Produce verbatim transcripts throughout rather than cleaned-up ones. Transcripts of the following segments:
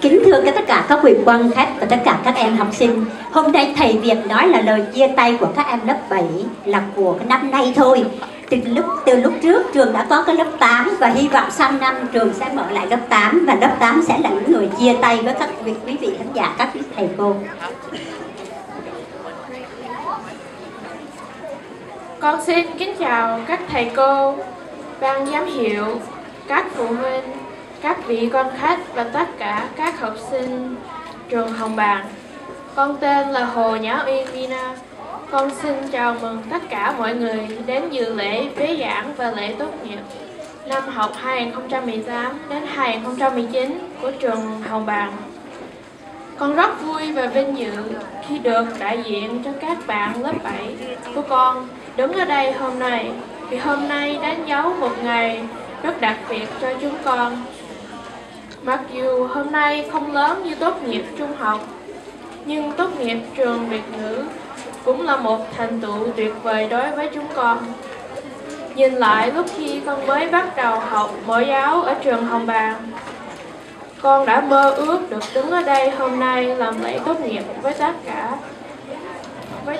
Kính thưa tất cả các vị quan khách và tất cả các em học sinh, hôm nay thầy Việt nói là lời chia tay của các em lớp bảy là của cái năm nay thôi. Từ lúc từ lúc trước trường đã có cái lớp tám và hy vọng sang năm trường sẽ mở lại lớp tám và lớp tám sẽ là những người chia tay với các vị quý vị khán giả, các quý thầy cô. Con xin kính chào các thầy cô, ban giám hiệu, các phụ huynh, các vị quan khách và tất cả các học sinh trường Hồng Bàng. Con tên là Hồ Nhã Uyên Mina. Con xin chào mừng tất cả mọi người đến dự lễ bế giảng và lễ tốt nghiệp năm học hai nghìn không trăm mười tám đến hai nghìn không trăm mười chín của trường Hồng Bàng. Con rất vui và vinh dự khi được đại diện cho các bạn lớp bảy của con đứng ở đây hôm nay, vì hôm nay đánh dấu một ngày rất đặc biệt cho chúng con. Mặc dù hôm nay không lớn như tốt nghiệp trung học, nhưng tốt nghiệp trường Việt ngữ cũng là một thành tựu tuyệt vời đối với chúng con. Nhìn lại lúc khi con mới bắt đầu học mẫu giáo ở trường Hồng Bàng, con đã mơ ước được đứng ở đây hôm nay làm lễ tốt nghiệp với tất cả với,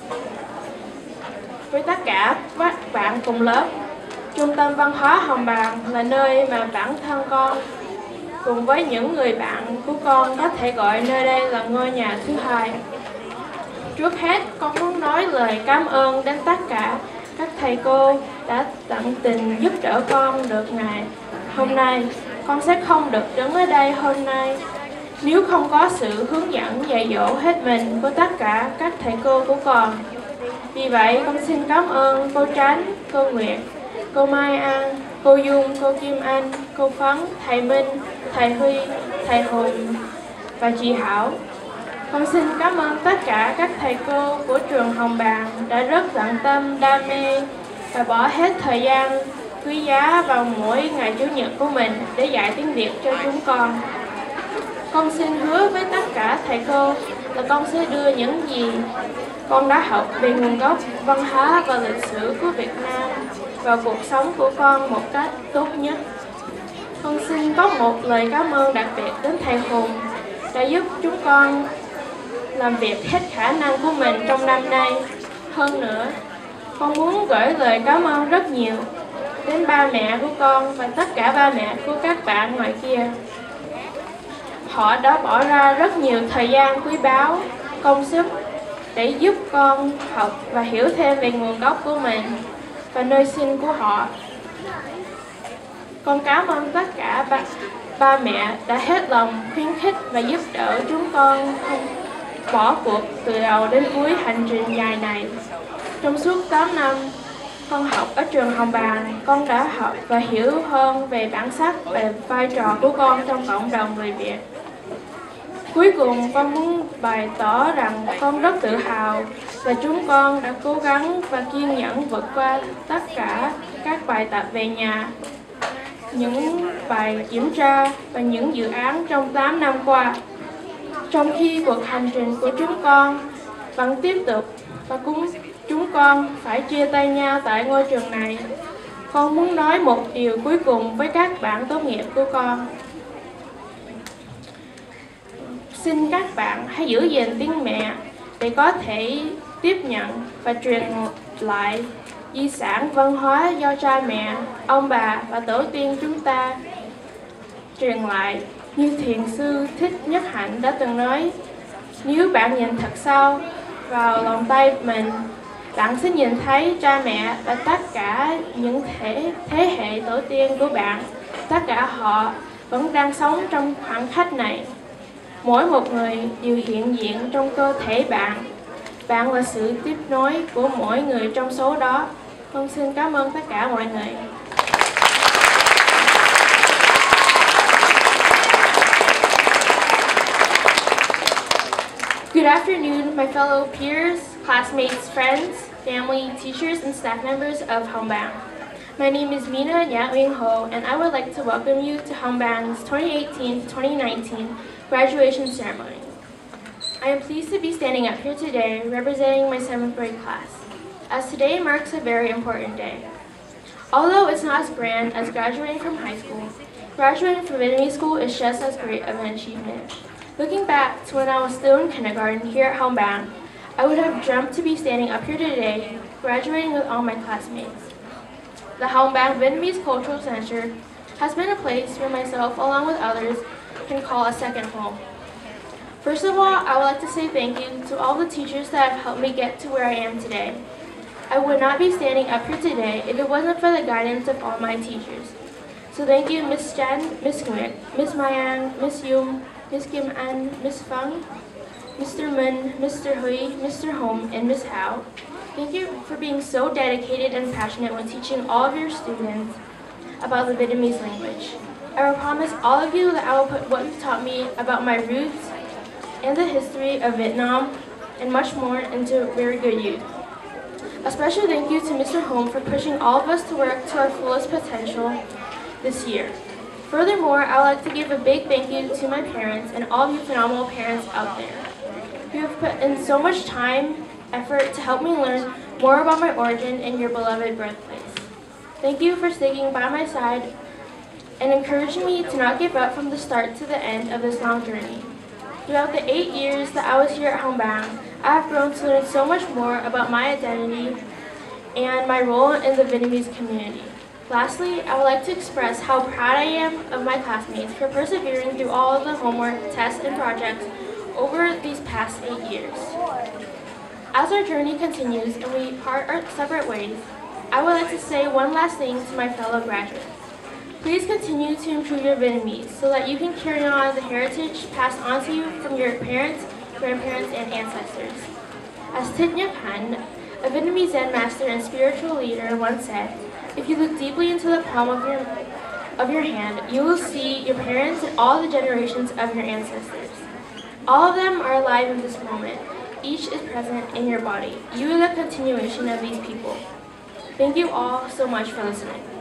với tất cả các bạn cùng lớp. Trung tâm văn hóa Hồng Bàng là nơi mà bản thân con cùng với những người bạn của con có thể gọi nơi đây là ngôi nhà thứ hai. Trước hết, con muốn nói lời cảm ơn đến tất cả các thầy cô đã tận tình giúp đỡ con được ngày hôm nay. Con sẽ không được đứng ở đây hôm nay nếu không có sự hướng dẫn dạy dỗ hết mình của tất cả các thầy cô của con. Vì vậy, con xin cảm ơn cô Tránh, cô Nguyệt, cô Mai An, cô Dung, cô Kim Anh, cô Phấn, thầy Minh, thầy Huy, thầy Hùng và chị Hảo. Con xin cảm ơn tất cả các thầy cô của trường Hồng Bàng đã rất tận tâm, đam mê và bỏ hết thời gian quý giá vào mỗi ngày Chủ nhật của mình để dạy tiếng Việt cho chúng con. Con xin hứa với tất cả thầy cô là con sẽ đưa những gì con đã học về nguồn gốc, văn hóa và lịch sử của Việt Nam vào cuộc sống của con một cách tốt nhất. Con xin có một lời cảm ơn đặc biệt đến thầy Hùng đã giúp chúng con làm việc hết khả năng của mình trong năm nay. Hơn nữa, con muốn gửi lời cảm ơn rất nhiều đến ba mẹ của con và tất cả ba mẹ của các bạn ngoài kia. Họ đã bỏ ra rất nhiều thời gian quý báu, công sức để giúp con học và hiểu thêm về nguồn gốc của mình và nơi sinh của họ. Con cảm ơn tất cả ba, ba mẹ đã hết lòng khuyến khích và giúp đỡ chúng con không bỏ cuộc từ đầu đến cuối hành trình dài này. Trong suốt tám năm con học ở trường Hồng Bàng, con đã học và hiểu hơn về bản sắc và vai trò của con trong cộng đồng người Việt. Cuối cùng, con muốn bày tỏ rằng con rất tự hào và chúng con đã cố gắng và kiên nhẫn vượt qua tất cả các bài tập về nhà, những bài kiểm tra và những dự án trong tám năm qua. Trong khi cuộc hành trình của chúng con vẫn tiếp tục và cũng chúng con phải chia tay nhau tại ngôi trường này, con muốn nói một điều cuối cùng với các bạn tốt nghiệp của con. Xin các bạn hãy giữ gìn tiếng mẹ để có thể tiếp nhận và truyền lại di sản văn hóa do cha mẹ, ông bà và tổ tiên chúng ta truyền lại. Như thiền sư Thích Nhất Hạnh đã từng nói, nếu bạn nhìn thật sâu vào lòng tay mình, bạn sẽ nhìn thấy cha mẹ và tất cả những thế, thế hệ tổ tiên của bạn. Tất cả họ vẫn đang sống trong khoảng cách này. Mỗi một người đều hiện diện trong cơ thể bạn. Bạn là sự tiếp nối của mỗi người trong số đó. Con xin cảm ơn tất cả mọi người. Good afternoon, my fellow peers, classmates, friends, family, teachers, and staff members of Hồng Bàng. My name is Mina Nhã Uyên Ho, and I would like to welcome you to Hồng Bang's twenty eighteen to twenty nineteen graduation ceremony. I am pleased to be standing up here today representing my seventh grade class, as today marks a very important day. Although it's not as grand as graduating from high school, graduating from Vietnamese school is just as great of an achievement. Looking back to when I was still in kindergarten here at Hồng Bàng, I would have dreamt to be standing up here today, graduating with all my classmates. The Hồng Bàng Vietnamese Cultural Center has been a place where myself, along with others, can call a second home. First of all, I would like to say thank you to all the teachers that have helped me get to where I am today. I would not be standing up here today if it wasn't for the guidance of all my teachers. So thank you, Miss Jan, Miss Nguyệt, Miss Mayang, Miss Yum, Miss Kim An, Miss Phang, Mister Min, Mister Hui, Mister Hom, and Miss Hao. Thank you for being so dedicated and passionate when teaching all of your students about the Vietnamese language. I will promise all of you that I will put what you've taught me about my roots and the history of Vietnam and much more into very good use. A special thank you to Mister Hom for pushing all of us to work to our fullest potential this year. Furthermore, I would like to give a big thank you to my parents and all of you phenomenal parents out there. You have put in so much time, effort to help me learn more about my origin and your beloved birthplace. Thank you for sticking by my side and encouraging me to not give up from the start to the end of this long journey. Throughout the eight years that I was here at Hồng Bàng, I have grown to learn so much more about my identity and my role in the Vietnamese community. Lastly, I would like to express how proud I am of my classmates for persevering through all of the homework, tests, and projects over these past eight years. As our journey continues and we part our separate ways, I would like to say one last thing to my fellow graduates. Please continue to improve your Vietnamese so that you can carry on the heritage passed on to you from your parents, grandparents, and ancestors. As Thich Nhat Hanh, a Vietnamese Zen master and spiritual leader, once said, if you look deeply into the palm of your, of your hand, you will see your parents and all the generations of your ancestors. All of them are alive in this moment. Each is present in your body. You are the continuation of these people. Thank you all so much for listening.